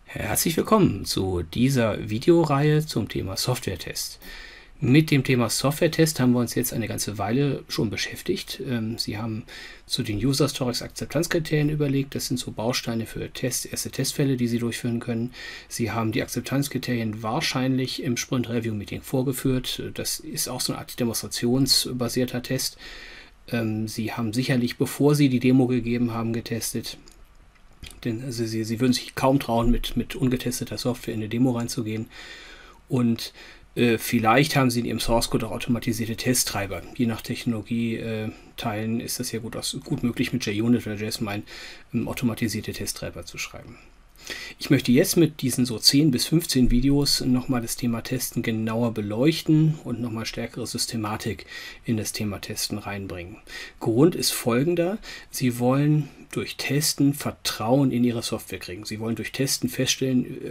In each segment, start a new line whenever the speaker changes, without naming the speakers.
Herzlich willkommen zu dieser Videoreihe zum Thema Software-Test. Mit dem Thema Software-Test haben wir uns jetzt eine ganze Weile schon beschäftigt. Sie haben zu den User Stories Akzeptanzkriterien überlegt. Das sind so Bausteine für erste Testfälle, die Sie durchführen können. Sie haben die Akzeptanzkriterien wahrscheinlich im Sprint Review Meeting vorgeführt. Das ist auch so eine Art demonstrationsbasierter Test. Sie haben sicherlich, bevor Sie die Demo gegeben haben, getestet. Denn also Sie würden sich kaum trauen, mit ungetesteter Software in eine Demo reinzugehen. Und vielleicht haben Sie in Ihrem Source Code auch automatisierte Testtreiber. Je nach Technologieteilen ist das ja gut möglich, mit JUnit oder JSMine automatisierte Testtreiber zu schreiben. Ich möchte jetzt mit diesen so 10 bis 15 Videos nochmal das Thema Testen genauer beleuchten und nochmal stärkere Systematik in das Thema Testen reinbringen. Grund ist folgender: Sie wollen durch Testen Vertrauen in Ihre Software kriegen. Sie wollen durch Testen feststellen,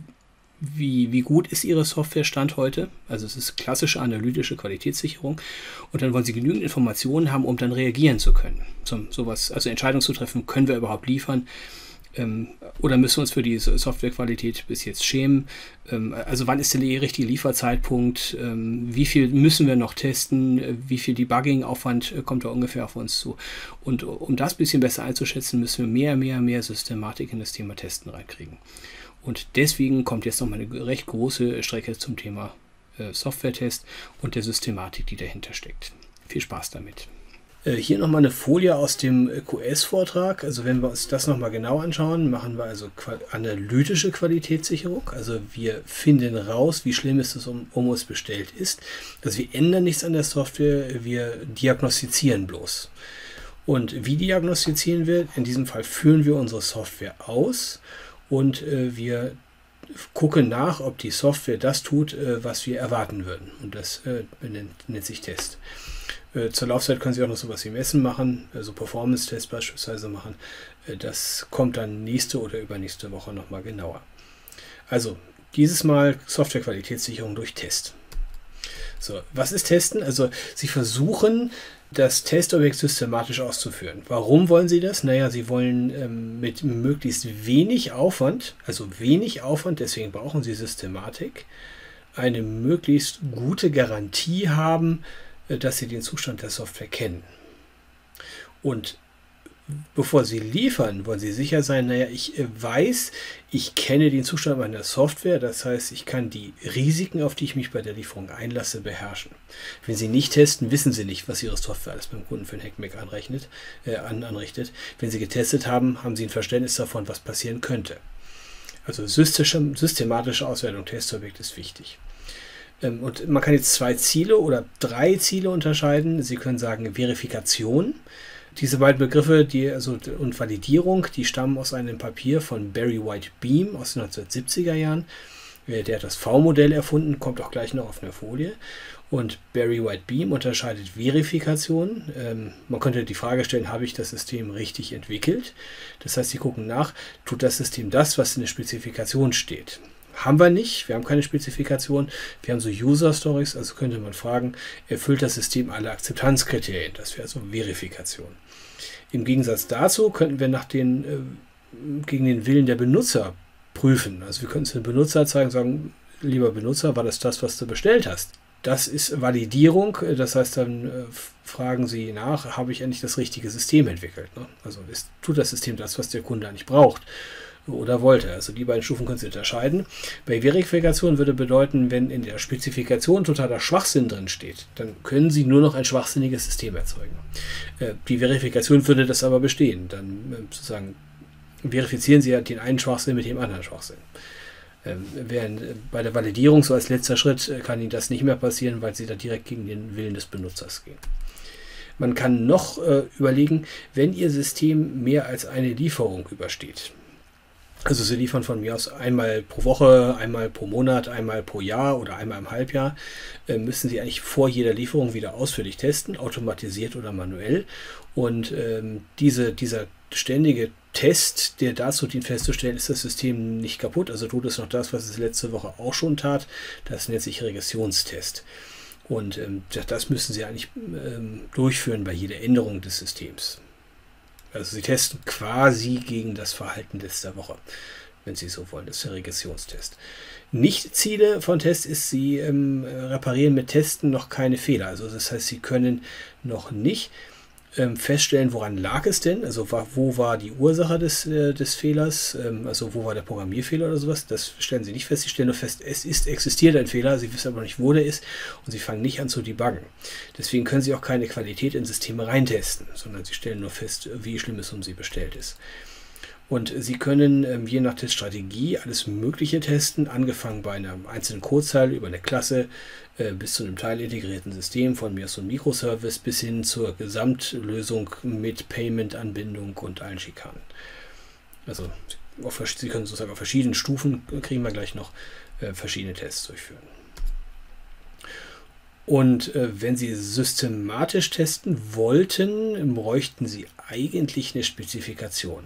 wie gut ist Ihre Software Stand heute. Also es ist klassische analytische Qualitätssicherung. Und dann wollen Sie genügend Informationen haben, um dann reagieren zu können. Also Entscheidungen zu treffen, können wir überhaupt liefern? Oder müssen wir uns für die Softwarequalität bis jetzt schämen? Also wann ist der richtige Lieferzeitpunkt? Wie viel müssen wir noch testen? Wie viel Debugging-Aufwand kommt da ungefähr auf uns zu? Und um das ein bisschen besser einzuschätzen, müssen wir mehr Systematik in das Thema Testen reinkriegen. Und deswegen kommt jetzt noch mal eine recht große Strecke zum Thema Software-Test und der Systematik, die dahinter steckt. Viel Spaß damit. Hier nochmal eine Folie aus dem QS-Vortrag. Also wenn wir uns das nochmal genau anschauen, machen wir also analytische Qualitätssicherung. Also wir finden raus, wie schlimm ist es um uns bestellt ist. Also wir ändern nichts an der Software, wir diagnostizieren bloß. Und wie diagnostizieren wir? In diesem Fall führen wir unsere Software aus und wir gucken nach, ob die Software das tut, was wir erwarten würden. Und das nennt sich Test. Zur Laufzeit können Sie auch noch sowas wie Messen machen, also Performance-Tests beispielsweise machen. Das kommt dann nächste oder übernächste Woche nochmal genauer. Also dieses Mal Software-Qualitätssicherung durch Test. So, was ist Testen? Also Sie versuchen, das Testobjekt systematisch auszuführen. Warum wollen Sie das? Naja, Sie wollen mit möglichst wenig Aufwand, deswegen brauchen Sie Systematik, eine möglichst gute Garantie haben, dass Sie den Zustand der Software kennen. Und bevor Sie liefern, wollen Sie sicher sein, naja, ich weiß, ich kenne den Zustand meiner Software, das heißt, ich kann die Risiken, auf die ich mich bei der Lieferung einlasse, beherrschen. Wenn Sie nicht testen, wissen Sie nicht, was Ihre Software alles beim Kunden für ein Hackmack anrichtet. Wenn Sie getestet haben, haben Sie ein Verständnis davon, was passieren könnte. Also systematische Auswertung Testobjekt ist wichtig. Und man kann jetzt 2 Ziele oder 3 Ziele unterscheiden. Sie können sagen Verifikation. Diese beiden Begriffe und Validierung, die stammen aus einem Papier von Barry White Beam aus den 1970er Jahren. Der hat das V-Modell erfunden, kommt auch gleich noch auf einer Folie. Und Barry White Beam unterscheidet Verifikation. Man könnte die Frage stellen, habe ich das System richtig entwickelt? Das heißt, Sie gucken nach, tut das System das, was in der Spezifikation steht? Haben wir nicht, wir haben keine Spezifikation, wir haben so User Stories, also könnte man fragen, erfüllt das System alle Akzeptanzkriterien? Das wäre so Verifikation. Im Gegensatz dazu könnten wir gegen den Willen der Benutzer prüfen. Also wir könnten es dem Benutzer zeigen, sagen, lieber Benutzer, war das, was du bestellt hast? Das ist Validierung, das heißt, dann fragen Sie nach, habe ich eigentlich das richtige System entwickelt? Ne? Also tut das System das, was der Kunde eigentlich braucht oder wollte. Also die beiden Stufen können Sie unterscheiden. Bei Verifikation würde bedeuten, wenn in der Spezifikation totaler Schwachsinn drin steht, dann können Sie nur noch ein schwachsinniges System erzeugen. Die Verifikation würde das aber bestehen. Dann sozusagen verifizieren Sie ja den einen Schwachsinn mit dem anderen Schwachsinn. Während bei der Validierung, so als letzter Schritt, kann Ihnen das nicht mehr passieren, weil Sie da direkt gegen den Willen des Benutzers gehen. Man kann noch überlegen, wenn Ihr System mehr als eine Lieferung übersteht. Also Sie liefern von mir aus einmal pro Woche, einmal pro Monat, einmal pro Jahr oder einmal im Halbjahr, müssen Sie eigentlich vor jeder Lieferung wieder ausführlich testen, automatisiert oder manuell. Und dieser ständige Test, der dazu dient festzustellen, ist das System nicht kaputt, also tut es noch das, was es letzte Woche auch schon tat, das nennt sich Regressionstest. Und das müssen Sie eigentlich durchführen bei jeder Änderung des Systems. Also Sie testen quasi gegen das Verhalten letzter Woche. wenn Sie so wollen. Das ist der Regressionstest. Nicht-Ziele von Tests ist, Sie reparieren mit Testen noch keine Fehler. Also das heißt, Sie können noch nicht feststellen, woran lag es denn, also wo war die Ursache des Fehlers, also wo war der Programmierfehler oder sowas, das stellen Sie nicht fest, Sie stellen nur fest, existiert ein Fehler, Sie wissen aber nicht, wo der ist und Sie fangen nicht an zu debuggen. Deswegen können Sie auch keine Qualität in Systeme reintesten, sondern Sie stellen nur fest, wie schlimm es um Sie bestellt ist. Und Sie können je nach Teststrategie alles Mögliche testen, angefangen bei einer einzelnen Codezeile über eine Klasse bis zu einem teilintegrierten System von mir so einem Microservice bis hin zur Gesamtlösung mit Payment-Anbindung und allen Schikanen. Also Sie können sozusagen auf verschiedenen Stufen, kriegen wir gleich noch, verschiedene Tests durchführen. Und wenn Sie systematisch testen wollten, bräuchten Sie eigentlich eine Spezifikation.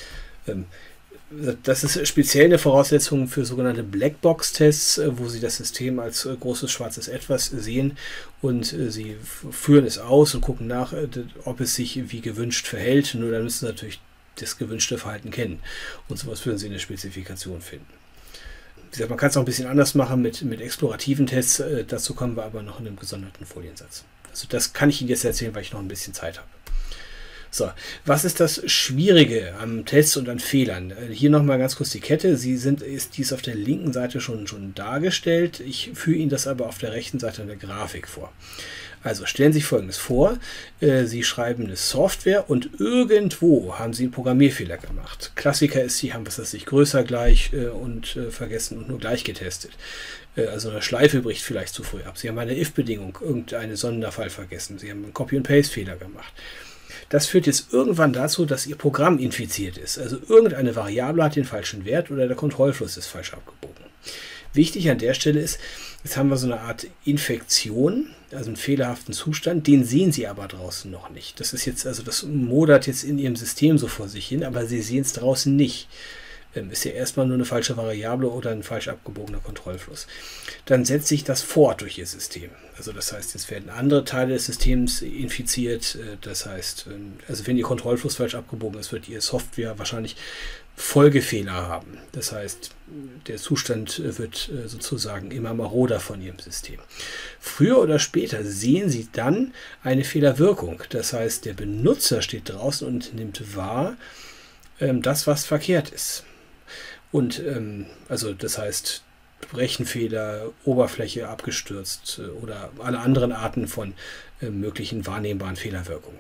Das ist speziell eine Voraussetzung für sogenannte Blackbox-Tests, wo Sie das System als großes schwarzes Etwas sehen und Sie führen es aus und gucken nach, ob es sich wie gewünscht verhält. Nur dann müssen Sie natürlich das gewünschte Verhalten kennen. Und sowas würden Sie in der Spezifikation finden. Wie gesagt, man kann es auch ein bisschen anders machen mit explorativen Tests. Dazu kommen wir aber noch in einem gesonderten Foliensatz. Also das kann ich Ihnen jetzt erzählen, weil ich noch ein bisschen Zeit habe. So, was ist das Schwierige am Test und an Fehlern? Hier nochmal ganz kurz die Kette. Die ist auf der linken Seite schon dargestellt. Ich führe Ihnen das aber auf der rechten Seite in der Grafik vor. Also stellen Sie sich Folgendes vor. Sie schreiben eine Software und irgendwo haben Sie einen Programmierfehler gemacht. Klassiker ist, Sie haben was weiß ich, größer gleich und vergessen und nur gleich getestet. Also eine Schleife bricht vielleicht zu früh ab. Sie haben eine if-Bedingung, irgendeinen Sonderfall vergessen. Sie haben einen Copy-and-Paste-Fehler gemacht. Das führt jetzt irgendwann dazu, dass Ihr Programm infiziert ist. Also irgendeine Variable hat den falschen Wert oder der Kontrollfluss ist falsch abgebogen. Wichtig an der Stelle ist, jetzt haben wir so eine Art Infektion, also einen fehlerhaften Zustand, den sehen Sie aber draußen noch nicht. Das ist jetzt, also das modert jetzt in Ihrem System so vor sich hin, aber Sie sehen es draußen nicht. Ist ja erstmal nur eine falsche Variable oder ein falsch abgebogener Kontrollfluss. Dann setzt sich das fort durch Ihr System. Also das heißt, jetzt werden andere Teile des Systems infiziert. Das heißt, also wenn Ihr Kontrollfluss falsch abgebogen ist, wird Ihr Software wahrscheinlich Folgefehler haben. Das heißt, der Zustand wird sozusagen immer maroder von Ihrem System. Früher oder später sehen Sie dann eine Fehlerwirkung. Das heißt, der Benutzer steht draußen und nimmt wahr, das, was verkehrt ist. Und also das heißt, Rechenfehler, Oberfläche abgestürzt oder alle anderen Arten von möglichen wahrnehmbaren Fehlerwirkungen.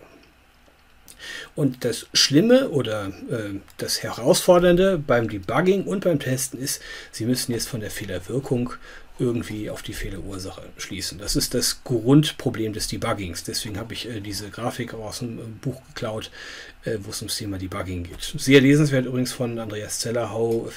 Und das Schlimme oder das Herausfordernde beim Debugging und beim Testen ist, Sie müssen jetzt von der Fehlerwirkung irgendwie auf die Fehlerursache schließen. Das ist das Grundproblem des Debuggings. Deswegen habe ich diese Grafik aus dem Buch geklaut, wo es ums Thema Debugging geht. Sehr lesenswert übrigens von Andreas Zeller, How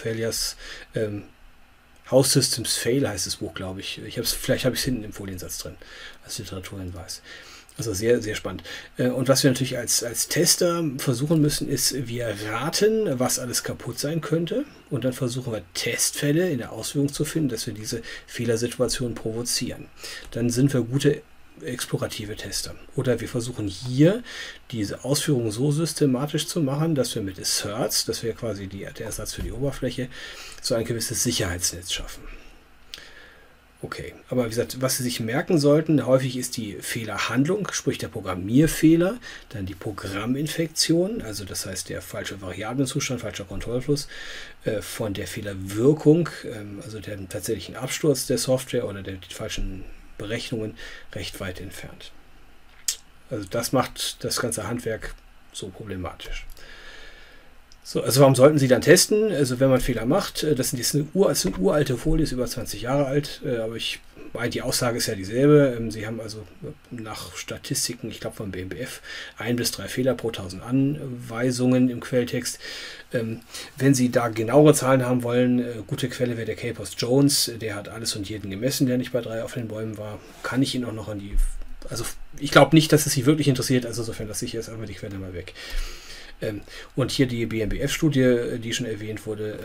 Systems Fail heißt das Buch, glaube ich. Vielleicht habe ich es hinten im Foliensatz drin, als Literaturhinweis. Also sehr, sehr spannend. Und was wir natürlich als Tester versuchen müssen, ist, wir raten, was alles kaputt sein könnte. Und dann versuchen wir Testfälle in der Ausführung zu finden, dass wir diese Fehlersituation provozieren. Dann sind wir gute explorative Tester. Oder wir versuchen hier diese Ausführung so systematisch zu machen, dass wir mit Asserts, das wäre quasi der Ersatz für die Oberfläche, so ein gewisses Sicherheitsnetz schaffen. Okay, aber wie gesagt, was Sie sich merken sollten, häufig ist die Fehlerhandlung, sprich der Programmierfehler, dann die Programminfektion, also das heißt der falsche Variablenzustand, falscher Kontrollfluss, von der Fehlerwirkung, also dem tatsächlichen Absturz der Software oder die falschen Berechnungen recht weit entfernt. Also das macht das ganze Handwerk so problematisch. So, also warum sollten Sie dann testen? Also wenn man Fehler macht, das ist eine uralte Folie, ist über 20 Jahre alt, aber die Aussage ist ja dieselbe. Sie haben also nach Statistiken, ich glaube vom BMBF, 1 bis 3 Fehler pro 1000 Anweisungen im Quelltext. Wenn Sie da genauere Zahlen haben wollen, gute Quelle wäre der Capers Jones, der hat alles und jeden gemessen, der nicht bei 3 auf den Bäumen war. Kann ich Ihnen auch noch also ich glaube nicht, dass es Sie wirklich interessiert, also insofern lasse ich jetzt einfach die Quelle mal weg. Und hier die BMBF-Studie, die schon erwähnt wurde,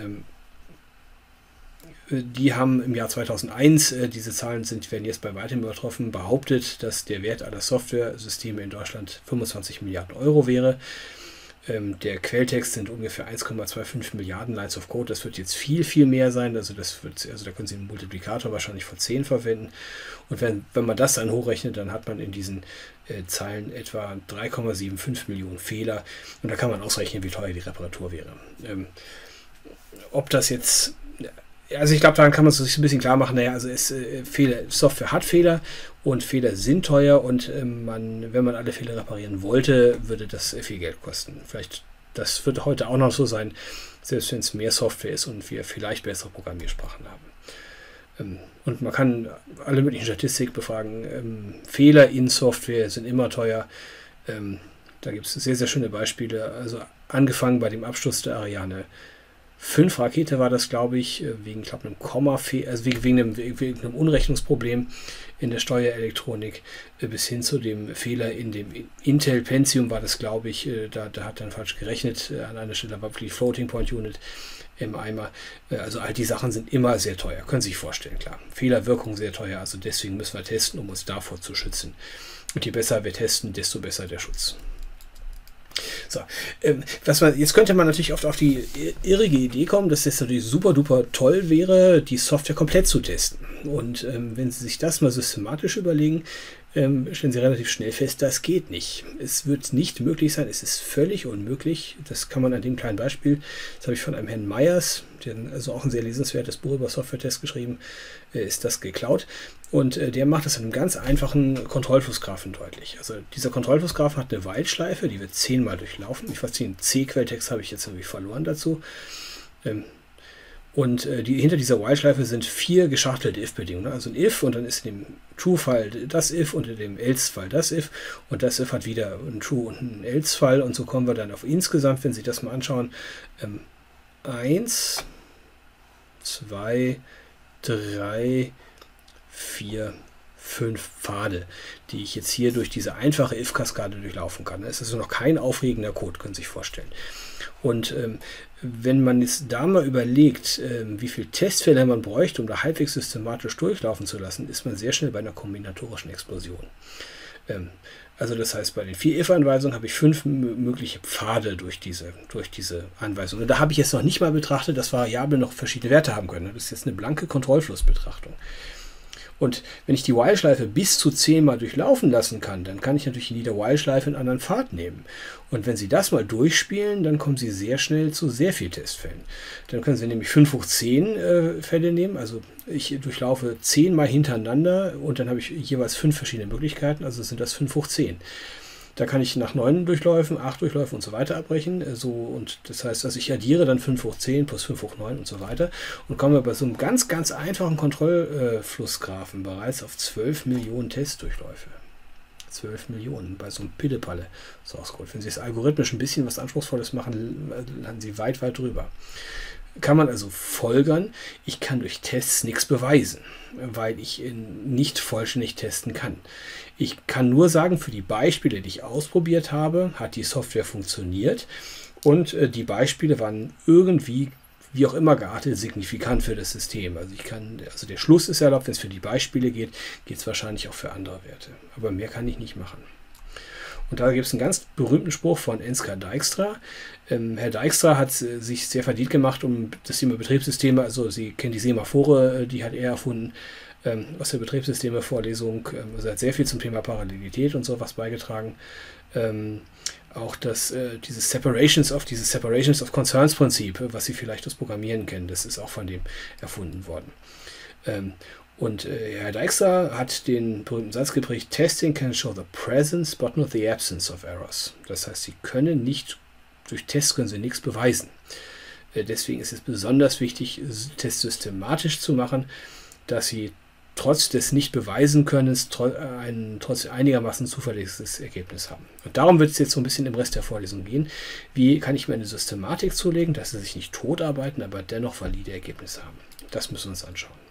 die haben im Jahr 2001, diese Zahlen werden jetzt bei weitem übertroffen, behauptet, dass der Wert aller Software-Systeme in Deutschland 25 Milliarden Euro wäre. Der Quelltext sind ungefähr 1,25 Milliarden Lines of Code. Das wird jetzt viel, viel mehr sein. Also da können Sie einen Multiplikator wahrscheinlich von 10 verwenden. Und wenn man das dann hochrechnet, dann hat man in diesen Zeilen etwa 3,75 Millionen Fehler. Und da kann man ausrechnen, wie teuer die Reparatur wäre. Ob das jetzt... Also ich glaube, daran kann man sich ein bisschen klar machen, naja, also Software hat Fehler und Fehler sind teuer und wenn man alle Fehler reparieren wollte, würde das viel Geld kosten. Das wird heute auch noch so sein, selbst wenn es mehr Software ist und wir vielleicht bessere Programmiersprachen haben. Und man kann alle möglichen Statistiken befragen. Fehler in Software sind immer teuer. Da gibt es sehr, sehr schöne Beispiele. Also angefangen bei dem Absturz der Ariane 5 Rakete war das, glaube ich, wegen einem Kommafehler, also wegen einem Unrechnungsproblem in der Steuerelektronik, bis hin zu dem Fehler in dem Intel Pentium war das, glaube ich, da hat dann falsch gerechnet, an einer Stelle war wirklich Floating Point Unit im Eimer. Also all die Sachen sind immer sehr teuer, können Sie sich vorstellen, klar. Fehlerwirkung sehr teuer, also deswegen müssen wir testen, um uns davor zu schützen. Und je besser wir testen, desto besser der Schutz. So, jetzt könnte man natürlich oft auf die irrige Idee kommen, dass es natürlich super duper toll wäre, die Software komplett zu testen. Und wenn Sie sich das mal systematisch überlegen, stellen Sie relativ schnell fest, das geht nicht. Es wird nicht möglich sein, es ist völlig unmöglich. Das kann man an dem kleinen Beispiel, das habe ich von einem Herrn Meyers, der also auch ein sehr lesenswertes Buch über Software-Tests geschrieben, ist das geklaut. Und der macht das in einem ganz einfachen Kontrollflussgraphen deutlich. Also dieser Kontrollflussgraphen hat eine While-Schleife, die wird 10-mal durchlaufen. Ich weiß, den C-Quelltext habe ich jetzt irgendwie verloren dazu. Und hinter dieser While-Schleife sind 4 geschachtelte if-Bedingungen. Also ein if und dann ist in dem True-Fall das if und in dem else-Fall das if. Und das if hat wieder ein True und ein else-Fall. Und so kommen wir dann auf insgesamt, wenn Sie das mal anschauen, 1, 2, 3, 4, 5 Pfade, die ich jetzt hier durch diese einfache if-Kaskade durchlaufen kann. Es ist also noch kein aufregender Code, können Sie sich vorstellen. Und wenn man jetzt da mal überlegt, wie viele Testfälle man bräuchte, um da halbwegs systematisch durchlaufen zu lassen, ist man sehr schnell bei einer kombinatorischen Explosion. Also das heißt, bei den 4 if-Anweisungen habe ich 5 mögliche Pfade durch diese Anweisungen. Und da habe ich jetzt noch nicht mal betrachtet, dass Variablen noch verschiedene Werte haben können. Das ist jetzt eine blanke Kontrollflussbetrachtung. Und wenn ich die While-Schleife bis zu 10 Mal durchlaufen lassen kann, dann kann ich natürlich in jeder While-Schleife einen anderen Pfad nehmen. Und wenn Sie das mal durchspielen, dann kommen Sie sehr schnell zu sehr vielen Testfällen. Dann können Sie nämlich 5 hoch 10 Fälle nehmen. Also ich durchlaufe 10 Mal hintereinander und dann habe ich jeweils 5 verschiedene Möglichkeiten. Also sind das 5 hoch 10. Da kann ich nach 9 Durchläufen, 8 Durchläufen und so weiter abbrechen. Und das heißt, also ich addiere dann 5 hoch 10 plus 5 hoch 9 und so weiter und komme bei so einem ganz, ganz einfachen Kontrollflussgraphen bereits auf 12 Millionen Testdurchläufe. 12 Millionen bei so einem Pillepalle Source Code. Wenn Sie es algorithmisch ein bisschen was Anspruchsvolles machen, landen Sie weit, weit drüber. Kann man also folgern, ich kann durch Tests nichts beweisen, weil ich nicht vollständig testen kann. Ich kann nur sagen, für die Beispiele, die ich ausprobiert habe, hat die Software funktioniert und die Beispiele waren irgendwie, wie auch immer geartet, signifikant für das System. Also der Schluss ist erlaubt, wenn es für die Beispiele geht, geht es wahrscheinlich auch für andere Werte. Aber mehr kann ich nicht machen. Und da gibt es einen ganz berühmten Spruch von Enscar Dijkstra. Herr Dijkstra hat sich sehr verdient gemacht um das Thema Betriebssysteme. Also Sie kennen die Semaphore, die hat er erfunden aus der Betriebssysteme-Vorlesung. Also er hat sehr viel zum Thema Parallelität und sowas beigetragen. Auch dieses Separations of Concerns Prinzip, was Sie vielleicht aus Programmieren kennen, das ist auch von dem erfunden worden. Und Herr Dijkstra hat den berühmten Satz geprägt: Testing can show the presence but not the absence of errors. Das heißt, Sie können nicht, durch Tests können Sie nichts beweisen. Deswegen ist es besonders wichtig, Tests systematisch zu machen, dass Sie trotz des Nicht-Beweisen-Könnens trotz einigermaßen zuverlässiges Ergebnis haben. Und darum wird es jetzt so ein bisschen im Rest der Vorlesung gehen. Wie kann ich mir eine Systematik zulegen, dass Sie sich nicht totarbeiten, aber dennoch valide Ergebnisse haben? Das müssen wir uns anschauen.